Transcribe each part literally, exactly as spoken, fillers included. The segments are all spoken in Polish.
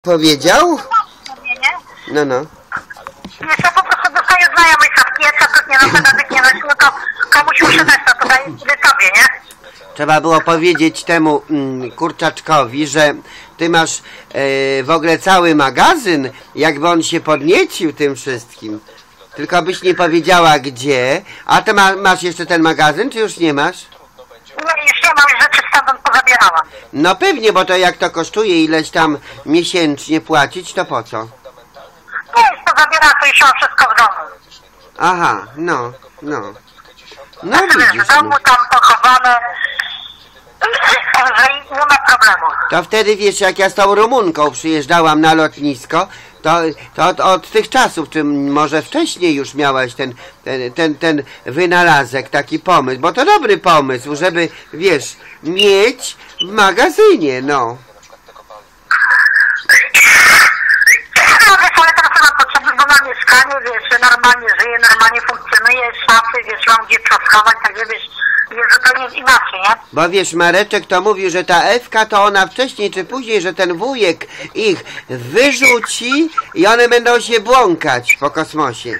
Powiedział? No, no. Wiesz, ja po prostu dostaję znajomych z pieca, to nie no, pedagog nie nosi, no to komuś muszę dać, no to daję sobie tobie, nie? Trzeba było powiedzieć temu mm, kurczaczkowi, że ty masz e, w ogóle cały magazyn, jakby on się podniecił tym wszystkim. Tylko byś nie powiedziała gdzie. A ty ma, masz jeszcze ten magazyn, czy już nie masz? Nie, już nie mam, rzeczy stamtąd pozabierałam. No pewnie, bo to jak to kosztuje ileś tam miesięcznie płacić, to po co? Nie, już pozabierałam, to już mam wszystko w domu. Aha, no, no. No Znaczy, widzisz, w domu no. tam pochowane, że nie ma problemu. To wtedy, wiesz, jak ja z tą Rumunką przyjeżdżałam na lotnisko, to, to od, od tych czasów, czy może wcześniej już miałaś ten, ten, ten, ten wynalazek, taki pomysł, bo to dobry pomysł, żeby, wiesz, mieć w magazynie, no. No wiesz, ale teraz mam potrzebne, bo mam mieszkanie, wiesz, normalnie żyję, normalnie funkcjonuję, szafy, wiesz, mam gdzie schować, także wiesz, jest zupełnie inaczej, nie? Bo wiesz, Mareczek to mówił, że ta Ewka to ona wcześniej czy później, że ten wujek ich wyrzuci i one będą się błąkać po kosmosie.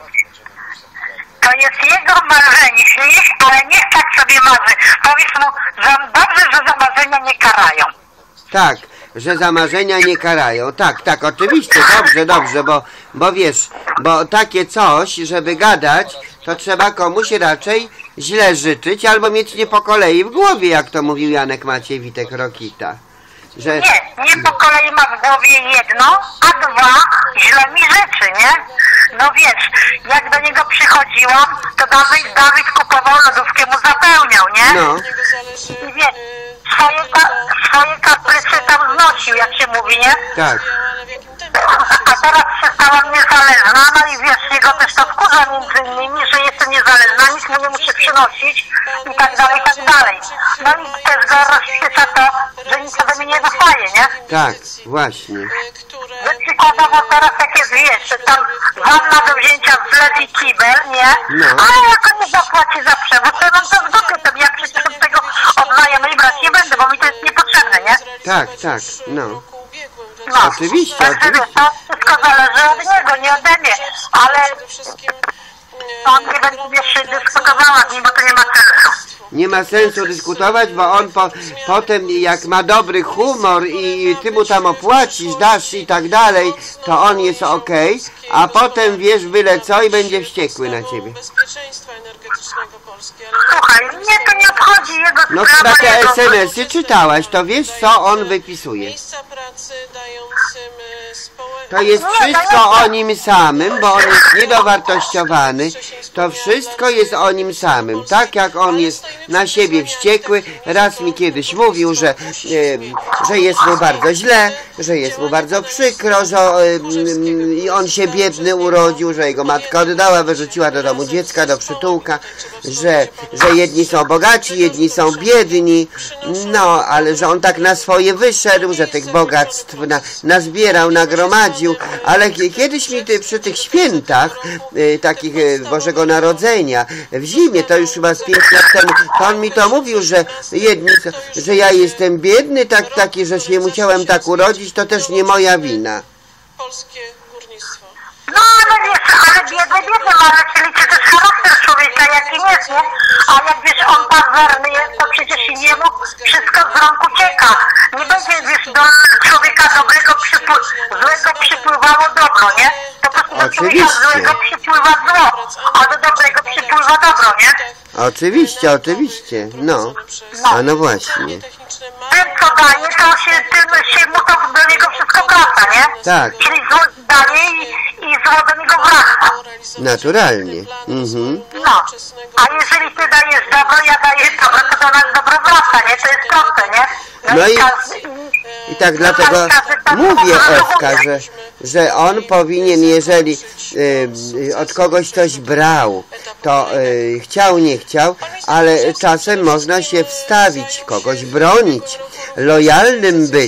To jest jego marzenie, ale niech tak sobie marzy. Powiedz mu, że dobrze, że za marzenia nie karają. Tak, że za marzenia nie karają. Tak, tak, oczywiście, dobrze, dobrze, bo, bo wiesz, bo takie coś, żeby gadać, to trzeba komuś raczej źle życzyć, albo mieć nie po kolei w głowie, jak to mówił Janek Maciej Witek-Rokita. Że... Nie, nie po kolei ma w głowie jedno, a dwa, źle mi życzy, nie? No wiesz, jak do niego przychodziłam, to Dawid, Dawid kupował lodówkę, mu zapełniał, nie? No. I wiesz, swoje, ka swoje kapryce tam znosił, jak się mówi, nie? Tak. A teraz się stałam niezależna, no i wiesz, jego też to wkurza między innymi, że jestem niezależna, nic mu nie muszę przynosić i tak dalej, i tak dalej. No i też go rozświeca to, że nic ode mnie nie dostaje, nie? Tak, właśnie. Że przykładowo teraz jak jest, wiesz, tam wanna do wzięcia zlew i kibel, nie? No. Ale jak on nie zapłaci za przewóz, to ja mam to w dupie, to ja przecież tego od znajomej brać nie będę, bo mi to jest niepotrzebne, nie? Tak, tak, no. No, Oczywiście, także oczywiście. wiesz, to wszystko zależy od niego, nie ode mnie, ale on nie będzie jeszcze dyskutowała z nim, bo to nie ma sensu. Nie ma sensu dyskutować, bo on po, potem jak ma dobry humor i ty mu tam opłacisz, dasz i tak dalej, to on jest okej, a potem wiesz byle co i będzie wściekły na ciebie. Słuchaj, mnie to nie obchodzi, jego No sprawa, chyba te jego... es em esy czytałaś, to wiesz co on wypisuje. To jest wszystko o nim samym, bo on jest niedowartościowany. To wszystko jest o nim samym. Tak jak on jest na siebie wściekły. Raz mi kiedyś mówił, że, e, że jest mu bardzo źle, że jest mu bardzo przykro, że e, on się biedny urodził, że jego matka oddała, wyrzuciła do domu dziecka, do przytułka, że, że jedni są bogaci, jedni są biedni. No, ale że on tak na swoje wyszedł, że tych bogactw na, nazbierał, nagromadził. Ale kiedyś mi ty, przy tych świętach y, takich y, Bożego Narodzenia w zimie, to już chyba z pięć lat temu, pan mi to mówił, że jedni, że ja jestem biedny, tak, taki, że się musiałem tak urodzić, to też nie moja wina. Polskie górnictwo. No, ale wiesz, ale biedny, biedny, ale się liczy też charakter człowieka, jakim jest, nie? A jak wiesz, on pazerny jest, to przecież i jemu wszystko z rąk ucieka. Nie będzie, wiesz, do człowieka dobrego przypły złego przypływało dobro, nie? To po prostu do człowieka złego przypływa zło, a do dobrego przypływa dobro, nie? Oczywiście, oczywiście, no. A no właśnie. Tym, co daje, to się, tym się mu to do niego wszystko wraca, nie? Tak. Czyli zło daje i, i zło do niego wraca. Naturalnie. Mhm. No, a jeżeli ty dajesz dobro, ja daję dobro, to do nas dobro wraca, nie? To jest proste, nie? No i, każdy, i tak dlatego mówię, Ewka, że, że on powinien, jeżeli y, od kogoś coś brał, to y, chciał, nie chciał, ale czasem można się wstawić, kogoś bronić, lojalnym być,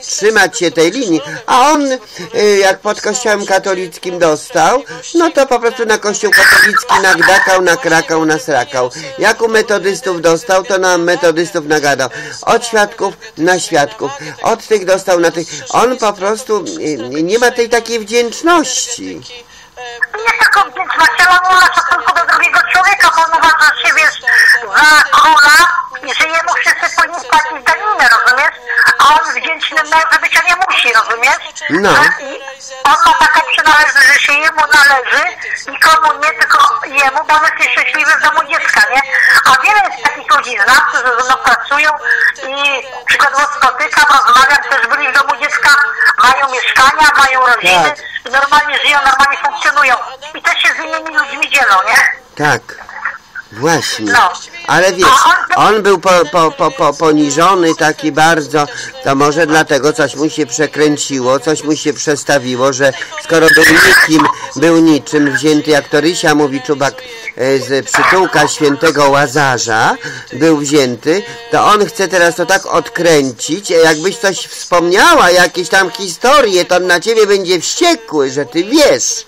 trzymać się tej linii, a on y, jak pod kościołem katolickim dostał, no to po prostu na kościół katolicki nagdakał, nakrakał, nasrakał. Jak u metodystów dostał, to na metodystów nagadał. Od świadków na świadków. Od tych dostał na tych. On po prostu y, nie ma tej takiej wdzięczności. Nie tylko wdzięczność, ale on ma szacunku do drugiego człowieka, bo on uważa się, wiesz, za króla i że jemu wszyscy powinni płacić daninę, rozumiesz? A on wdzięczny mężem bycia nie musi, rozumiesz? No. I on ma taką przynależność, że się jemu należy, nikomu nie, tylko jemu, bo on jest szczęśliwy w domu dziecka, nie? A wiele jest takich ludzi z nas, którzy ze mną pracują i przykładowo spotykam, rozmawiam, też byli w domu dziecka, mają mieszkania, mają rodziny, Tak. i normalnie żyją, normalnie funkcjonują. I też się z innymi ludźmi dzielą, nie? Tak. Właśnie. No. Ale wiesz, on był po, po, po, po, poniżony taki bardzo, to może dlatego coś mu się przekręciło, coś mu się przestawiło, że skoro był nikim, był niczym, wzięty, jak to Rysia mówi Czubak, z przytułka świętego Łazarza, był wzięty, to on chce teraz to tak odkręcić, jakbyś coś wspomniała, jakieś tam historie, to on na ciebie będzie wściekły, że ty wiesz.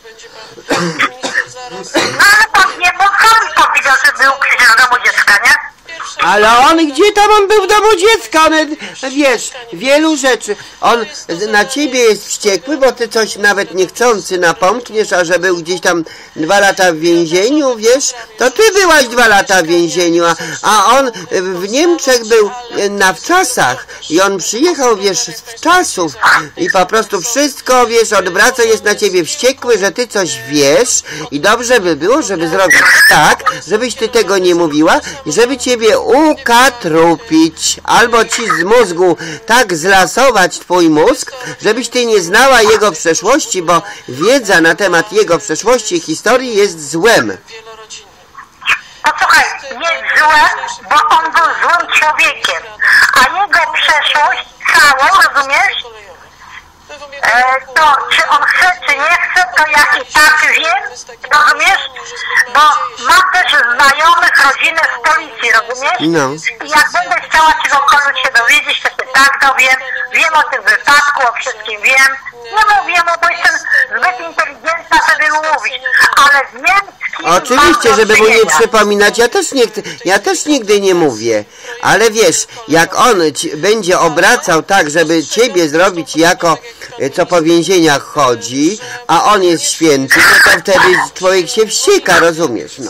No ale pan nie mógł powiedział, że był przecież w domu dziecka, nie? Ale on, gdzie tam on był w domu dziecka? On, wiesz, wielu rzeczy. On na ciebie jest wściekły, bo ty coś nawet niechcący napomkniesz, a że był gdzieś tam dwa lata w więzieniu, wiesz, to ty byłaś dwa lata w więzieniu, a, a on w Niemczech był na wczasach i on przyjechał, wiesz, z czasów i po prostu wszystko, wiesz, odwraca, jest na ciebie wściekły, że ty coś wiesz i dobrze by było, żeby zrobić tak, żebyś ty tego nie mówiła i żeby ciebie ukatrupić, albo ci z mózgu tak zlasować twój mózg, żebyś ty nie znała jego przeszłości, bo wiedza na temat jego przeszłości i historii jest złem. Posłuchaj, jest złe, bo on był złym człowiekiem, a jego przeszłość całą, rozumiesz? E, to czy on chce, czy nie chce, to ja i tak wiem, rozumiesz? Bo mam też znajomych, rodzinę z policji, rozumiesz? No. I jak będę chciała czegokolwiek się dowiedzieć, to się tak dowiem, wiem o tym wypadku, o wszystkim wiem. Nie mówię mu, bo jestem zbyt inteligentna, żeby mu mówić, ale wiem, z kim Oczywiście, mam do żeby mu nie czynienia. przypominać, ja też, nie, chcę- ja też nigdy nie mówię, ale wiesz, jak on ci, będzie obracał tak, żeby ciebie zrobić jako, e, co po więzieniach chodzi, a on jest święty, no to wtedy człowiek się wścieka, rozumiesz, no.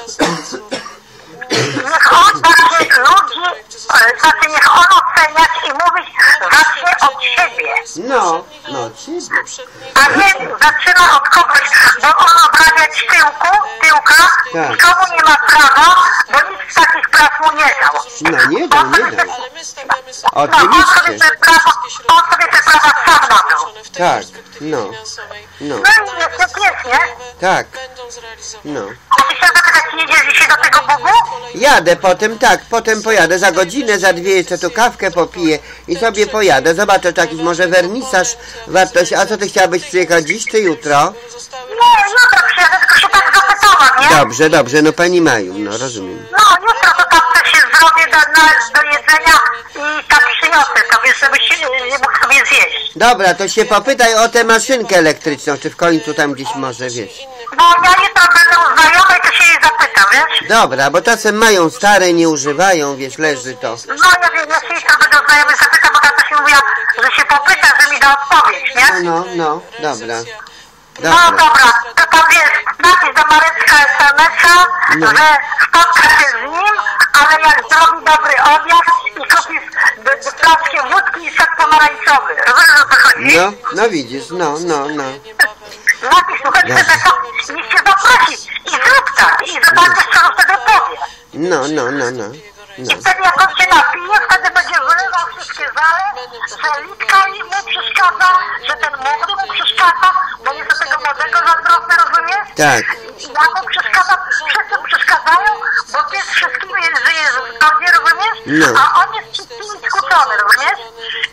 Niech on zacznie ludzi, e, znaczy niech on oceniać i mówić zacznie od siebie. No, no, ciebie. A nie zaczyna od kogoś, bo on obrabiać tyłku, tyłka, Tak. nikomu nie ma prawa, bo nikt takich praw mu nie dał. No, nie dał, nie dał. Ale my stawiamy sobie No, on sobie Oczywiście, te prawa, on sobie te prawa sam nabył. w tej Tak, perspektywie no. finansowej no, No i jest, jest, jest, nie? tak, będą zrealizowane. no. A ty się zapytać, nie jedziesz dzisiaj do tego Bugu? Jadę potem, tak, potem pojadę za godzinę, za dwie jeszcze tu kawkę popiję i sobie pojadę. Zobaczę, czy jakiś może wernisaż wartości. A co ty chciałabyś przyjechać dziś czy jutro? Nie, jutro przyjadę, tylko się tak zapytałam, nie? Dobrze, dobrze, no pani Maju, no rozumiem. No, jutro to tam coś się zrobię do, na, do jedzenia i tam przyniosę to, wiesz, żebyś nie mógł sobie zjeść. Dobra, to się popytaj o tę maszynkę elektryczną, czy w końcu tam gdzieś może, wiesz. Bo ja jutro będę u znajomej, to się jej zapytam, wiesz? Dobra, bo czasem mają stare, nie używają, wiesz, leży to. No, ja wiem, ja się jutro będę u znajomej zapytam, bo tam się mówiła, że się popyta, że mi da odpowiedź, nie? No, no, dobra. No Dobra. dobra, to tam wiesz, napisz do Marecka es em es a, No. że spotka się z nim, ale jak zrobi dobry obiad i kupisz d- d- flaszkę wódki i sok pomarańczowy. Rozumiesz, o co chodzi? No, no widzisz, no, no, no. Napisz, słuchaj, że to niech cię zaprosi i zrób tak i zobaczysz, co on wtedy powie. No, no, no, no. No. Wtedy jak on się napije, wtedy będzie wylewał wszystkie żale, że Litka mu przeszkadza, że ten młody mu przeszkadza, bo jest do tego młodego zazdrosny, rozumiesz? Tak. Ja mu przeszkadzam, wszyscy mu przeszkadzają, bo ty z wszystkimi żyjesz w zgodzie, rozumiesz? No. A on jest wszystkimi skłócony, rozumiesz?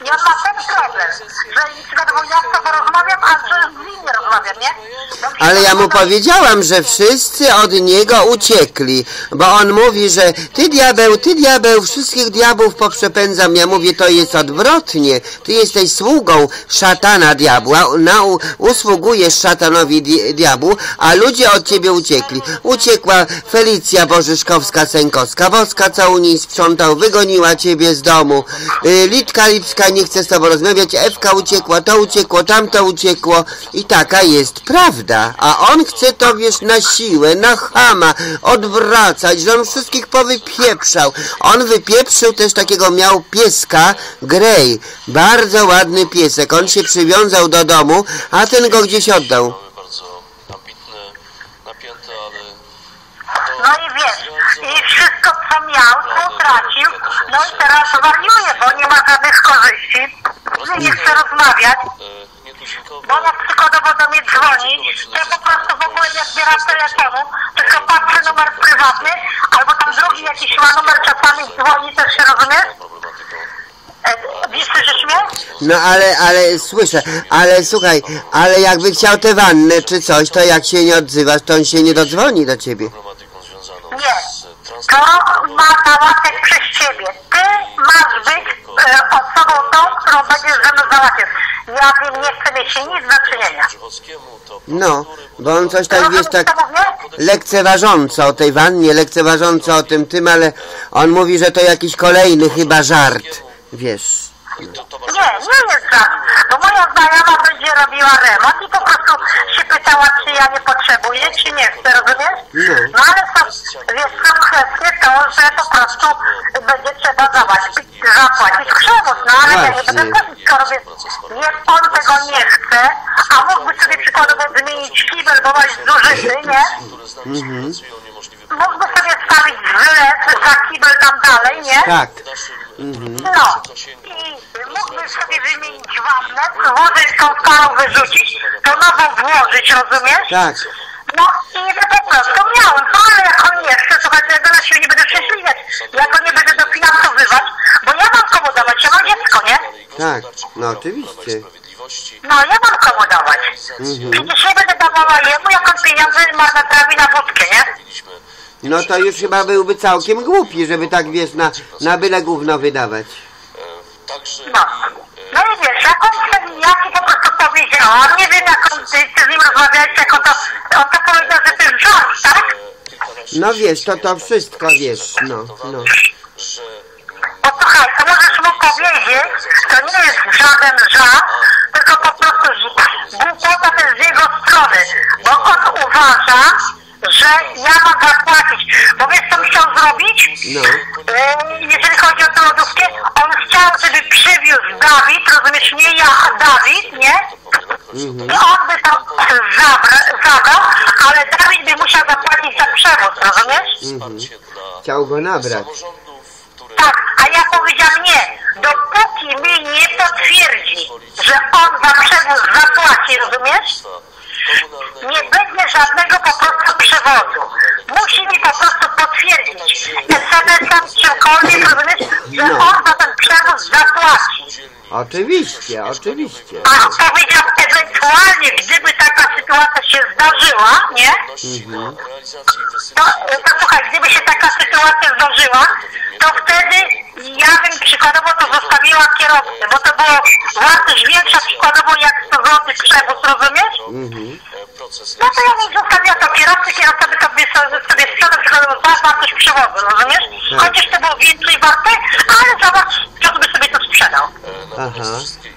ja mam ten problem, że przykładowo ja z tobą rozmawiam, a że z nim nie rozmawiam, nie? No, Ale ja mu powiedziałam, że wszyscy od niego uciekli, bo on mówi, że ty diabeł, ty diabeł, wszystkich diabłów poprzepędzam. Ja mówię, to jest odwrotnie. Ty jesteś sługą szatana diabła, na, usługujesz szatanowi di, diabłu, a ludzie od ciebie uciekli. Uciekła Felicja Bożyszkowska-Sękowska, Woska, co u niej sprzątał, wygoniła ciebie z domu. Y, Litka Lipska nie chce z tobą rozmawiać, Ewka uciekła, to uciekło, tamto uciekło i taka jest prawda. A on chce to, wiesz, na siłę, na chama odwracać, że on wszystkich powypieprzał. On wypieprzył też takiego, miał pieska, Grey, bardzo ładny piesek. On się przywiązał do domu, a ten go gdzieś oddał. Bardzo ambitne, napięte, ale... No i wiesz, i wszystko co miał, to utracił, no i teraz wariuje, bo nie ma żadnych korzyści, nie chce rozmawiać, bo jak przykładowo do mnie dzwoni, to ja po prostu w ogóle nie zbieram telefonu, tylko patrzę numer prywatny, albo tam drugi jakiś ma numer, czasami dzwoni, też się rozumiesz? Wiesz, słyszysz mnie? No ale, ale słyszę, ale słuchaj, ale jakby chciał tę wannę czy coś, to jak się nie odzywasz, to on się nie dodzwoni do ciebie. Nie, to ma załatwiać przez ciebie. Ty masz być e, osobą tą, którą będziesz ze mną załatwiać. Ja z nim nie chcę mieć nic do czynienia. No, bo on coś tak, wiesz, tak lekceważąco o tej wannie, lekceważąco o tym tym, ale on mówi, że to jakiś kolejny chyba żart, wiesz. Nie, nie jest żart, bo moja znajoma będzie robiła remont i po prostu się pytała, czy ja nie potrzebuję, czy nie chcę, rozumiesz? No. No ale są, wiesz, są kwestie to, że po prostu będzie trzeba zapłacić, zapłacić przewóz, no ale ja nie będę płacić, skoro wiesz, nie, on tego nie chce, a mógłby sobie przykładowo zmienić kibel, bo masz zużyty, nie? Mhm. Mógłby sobie stawić zlew za kibel tam dalej, nie? Tak. Mhm. No. I mógłby sobie wymienić wannę, włożyć tą starą wyrzucić, to nową włożyć, rozumiesz? Tak. No i po prostu miałem, no ale jak on nie chce, słuchajcie, ja go na siebie nie będę prześliwiać, ja go nie będę dofinansowywać, bo ja mam komu dawać, ja mam dziecko, nie? Tak, no oczywiście. No ja mam komu dawać. Mhm. Przecież nie będę dawała jemu, jak on pieniądze marnotrawi na wódkę, nie? No to już chyba byłby całkiem głupi, żeby tak, wiesz, na, na byle gówno wydawać. No. No i wiesz, jak on chce, ja ci po prostu powiedziałam, nie wiem jak on, ty, ty z nim rozmawiałeś, jak on to, on to powiedział, że to jest żart, tak? No wiesz, to to wszystko, wiesz, no, no. Posłuchaj, to możesz mu powiedzieć, to nie jest żaden żart, tylko po prostu głupota też z jego strony, bo on uważa, że ja mam zapłacić, bo wiesz co chciał zrobić? No. E, jeżeli chodzi o tę lodówkę, on chciał, żeby przywiózł Dawid, rozumiesz, nie ja, a Dawid, nie? Mhm. I on by to zabra- zabrał, ale Dawid by musiał zapłacić za przewóz, rozumiesz? Mhm. Chciał go nabrać. Tak, a ja powiedziałam nie, dopóki mi nie potwierdzi, że on za przewóz zapłaci, rozumiesz? Nie będzie żadnego po prostu przewozu. Musi mi po prostu potwierdzić es em esem, czymkolwiek, rozumiesz, że No. on za ten przewóz zapłaci. Oczywiście, oczywiście. A powiedział, ewentualnie, gdyby taka sytuacja się zdarzyła, nie? Mhm. To, to słuchaj, gdyby się taka sytuacja zdarzyła, to wtedy ja bym przykładowo to zostawiła kierowcy, bo to było wartość większa przykładowo jak sto złotych przewóz, rozumiesz? Mhm. No to ja bym zostawiła to kierowcy, kierowca by sobie, sobie, sobie sprzedał przykładowo za wartość przewozu, rozumiesz? Tak. Chociaż to było więcej warte, ale zobacz, kto by sobie to sprzedał. Aha.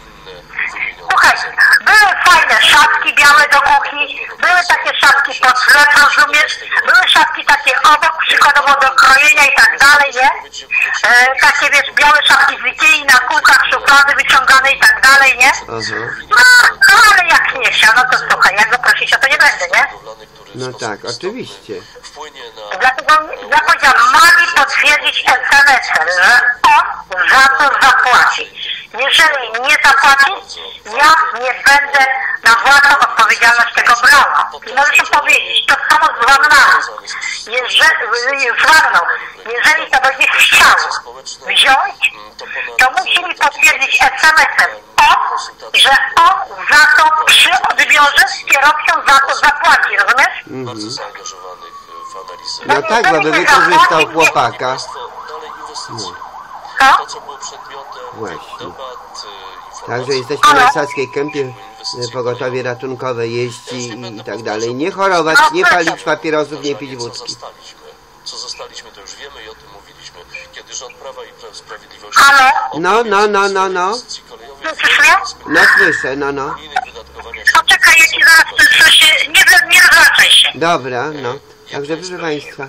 Słuchaj, były fajne szafki białe do kuchni, były takie szafki pod zlew, rozumiesz? Były szafki takie obok, przykładowo do krojenia i tak dalej, nie? E, takie wiesz, białe szafki z Ikei na kółkach, szuflady wyciągane i tak dalej, nie? Aha. No, no ale jak nie chciał, no to słuchaj, jak go prosić, o to nie będę, nie? No tak, oczywiście. Dlatego ja powiedziałam, ma mi potwierdzić es em esem, że on za to zapłaci. Jeżeli nie zapłaci, ja nie będę na własną odpowiedzialność tego brała. I możesz powiedzieć, to samo z wannami. jeżeli, z wanną, jeżeli to będzie chciał wziąć, to musi mi potwierdzić es em esem on, że on za to przy odbiorze z kierowcą za to zapłaci, rozumiesz? Bardzo zaangażowanych w analizę. No tak, bo by wykorzystał chłopaka. Dalej inwestycje. Co? To, co było przedmiotem Właśnie. debat, informacji. Także jesteśmy na Saskiej Kępie, pogotowie ratunkowe jeździ i tak dalej. Nie chorować, nie palić papierosów, nie pić Co wódki. zostaliśmy? Co zostaliśmy, to już wiemy i o tym mówiliśmy. Kiedy rząd Prawa i Sprawiedliwości... Halo? No, no, no, no, no. Słyszysz mnie? No słyszę, no, no. Poczekaj, ja ci zaraz coś, nie, nie rozłączaj się. Dobra, no. Także proszę Państwa,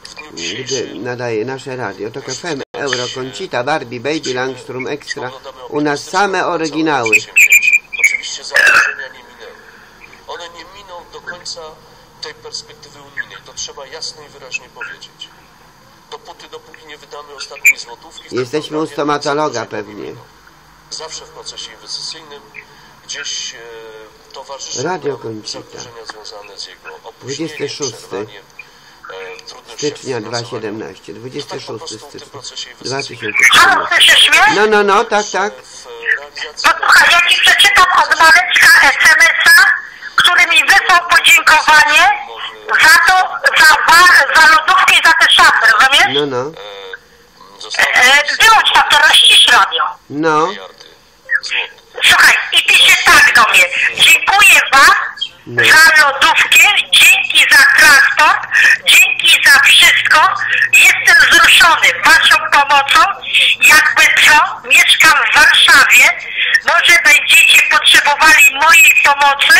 gdy nadaje nasze radio, to F M, Euro, Conchita, Barbie, Baby, Langstrom, Extra. U nas same oryginały. Oczywiście zagrożenia nie minęły. One nie miną do końca tej perspektywy unijnej. To trzeba jasno i wyraźnie powiedzieć. Dopóty, dopóki nie wydamy ostatniej złotówki... Jesteśmy u stomatologa pewnie. Zawsze w procesie inwestycyjnym gdzieś e, towarzyszy Radio Conchita. zagrożenia związane z jego opóźnieniem, dwudziestego szóstego przerwaniem, e, trudnościami stycznia dwa tysiące finansowaniem. siedemnastego. dwudziestego szóstego stycznia dwa tysiące Halo, siedemnastego. słyszysz mnie? No, no, no, tak, tak. W realizacji Posłuchaj, ja ci przeczytam od Mareczka es em esa, który mi wysłał podziękowanie za to, za, za, za lodówkę i za te szafy, rozumiesz? No, no. e, zostały E, wyłącz to, to rozcisz radio. No. miliardy złotych. Słuchaj, i pisze tak do mnie. Dziękuję wam za lodówkę, dzięki za transport, dzięki za wszystko. Jestem wzruszony waszą pomocą. Jakby co, mieszkam w Warszawie. Może będziecie potrzebowali mojej pomocy.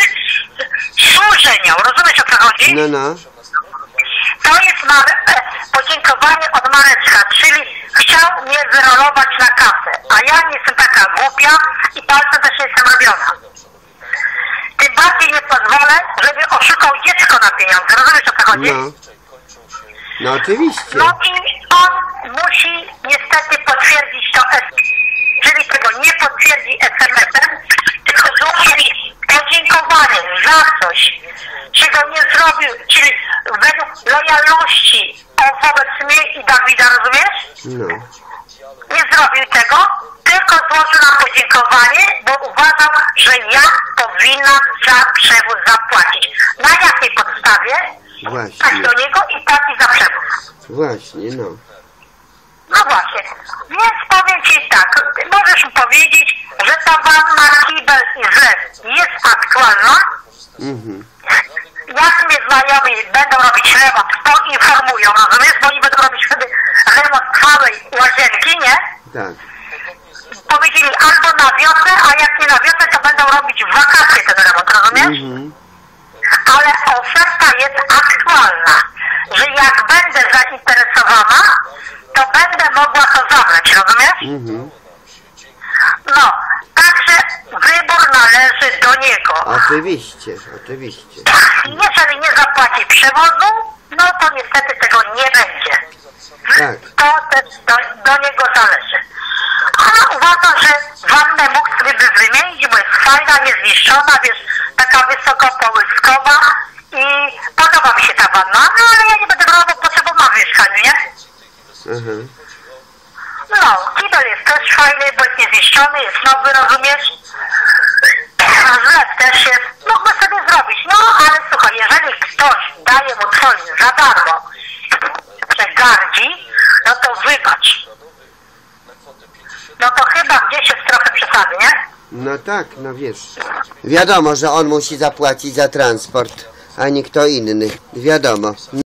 Służę nią. Rozumiesz, o co chodzi? No, no. To jest Mare- e, podziękowanie od Mareczka, czyli chciał mnie wyrolować na kasę, a ja nie jestem taka głupia i palcem też nie jestem robiona. Tym bardziej nie pozwolę, żeby oszukał dziecko na pieniądze, rozumiesz, o co chodzi? No. No oczywiście. No i on musi niestety potwierdzić to, jeżeli tego nie potwierdzi es em esem, tylko złoży mi podziękowanie za coś, czego nie zrobił, czyli według lojalności wobec mnie i Dawida, rozumiesz? No. Nie zrobił tego, tylko złożył nam podziękowanie, bo uważał, że ja powinnam za przewóz zapłacić. Na jakiej podstawie? Tak Właśnie. do niego i płaci za przewóz. Właśnie, no. No właśnie, więc powiem ci tak, możesz mu powiedzieć, że ta wanna, kibel i zlew jest aktualna. Mhm. Jak mnie znajomi będą robić remont, to informują, rozumiesz? Bo oni będą robić wtedy remont całej łazienki, nie? Tak. Powiedzieli albo na wiosnę, a jak nie na wiosnę, to będą robić w wakacje ten remont, rozumiesz? Mhm. Ale oferta jest aktualna, że jak będę zainteresowana, to będę mogła to zabrać, rozumiesz? Mhm. No, także wybór należy do niego. Oczywiście, oczywiście. Jeżeli nie zapłaci przewozu, no to niestety tego nie będzie. Tak. To też do, do niego zależy. A uważam, że wannę mógł sobie by wymienić, bo jest fajna, niezniszczona, wiesz, taka wysoko połyskowa i podoba mi się ta wanna, no ale ja nie będę brała, bo potrzebą mam w mieszkaniu, nie? Mhm. No, kibel jest też fajny, bo jest niezniszczony, jest nowy, rozumiesz? Zlew też jest, mógłby sobie zrobić, no ale słuchaj, jeżeli ktoś daje mu coś za darmo, że gardzi, no to wybacz. No to chyba gdzieś jest trochę przesady, nie? No tak, no wiesz. Wiadomo, że on musi zapłacić za transport, a nie kto inny. Wiadomo.